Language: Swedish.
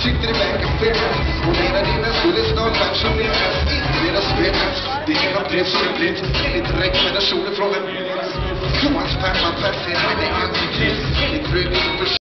sitter i bänken fel. Och menar dina skulle snart pensioneras. Inte deras fel. Det är något brev som är blivit enligt rekommendationer från en Johan